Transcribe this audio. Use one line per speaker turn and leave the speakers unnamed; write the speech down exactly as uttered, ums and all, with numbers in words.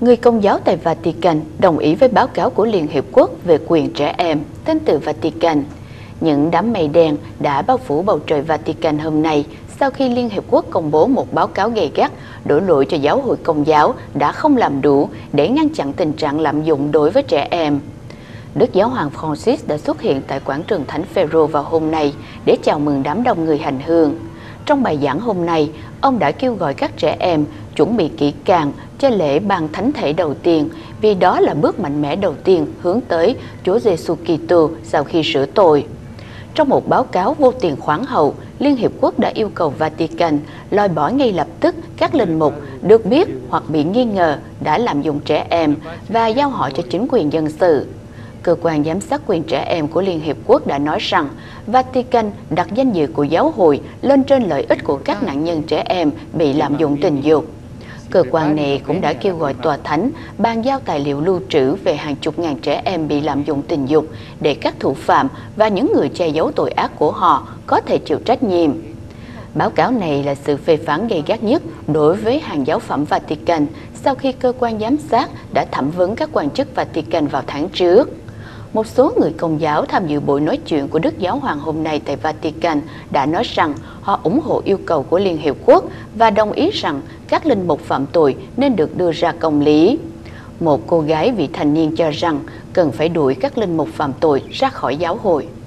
Người Công giáo tại Vatican đồng ý với báo cáo của Liên Hiệp Quốc về quyền trẻ em, tên từ Vatican. Những đám mây đen đã bao phủ bầu trời Vatican hôm nay sau khi Liên Hiệp Quốc công bố một báo cáo gay gắt đổ lỗi cho giáo hội Công giáo đã không làm đủ để ngăn chặn tình trạng lạm dụng đối với trẻ em. Đức Giáo hoàng Francis đã xuất hiện tại quảng trường Thánh Phaero vào hôm nay để chào mừng đám đông người hành hương. Trong bài giảng hôm nay, ông đã kêu gọi các trẻ em chuẩn bị kỹ càng cho lễ ban thánh thể đầu tiên, vì đó là bước mạnh mẽ đầu tiên hướng tới Chúa Giêsu Kitô sau khi sửa tội. Trong một báo cáo vô tiền khoáng hậu, Liên Hiệp Quốc đã yêu cầu Vatican loại bỏ ngay lập tức các linh mục được biết hoặc bị nghi ngờ đã lạm dụng trẻ em và giao họ cho chính quyền dân sự. Cơ quan giám sát quyền trẻ em của Liên Hiệp Quốc đã nói rằng Vatican đặt danh dự của giáo hội lên trên lợi ích của các nạn nhân trẻ em bị lạm dụng tình dục. Cơ quan này cũng đã kêu gọi tòa thánh bàn giao tài liệu lưu trữ về hàng chục ngàn trẻ em bị lạm dụng tình dục để các thủ phạm và những người che giấu tội ác của họ có thể chịu trách nhiệm. Báo cáo này là sự phê phán gay gắt nhất đối với hàng giáo phẩm Vatican sau khi cơ quan giám sát đã thẩm vấn các quan chức Vatican vào tháng trước. Một số người Công giáo tham dự buổi nói chuyện của Đức Giáo hoàng hôm nay tại Vatican đã nói rằng họ ủng hộ yêu cầu của Liên Hiệp Quốc và đồng ý rằng các linh mục phạm tội nên được đưa ra công lý. Một cô gái vị thành niên cho rằng cần phải đuổi các linh mục phạm tội ra khỏi giáo hội.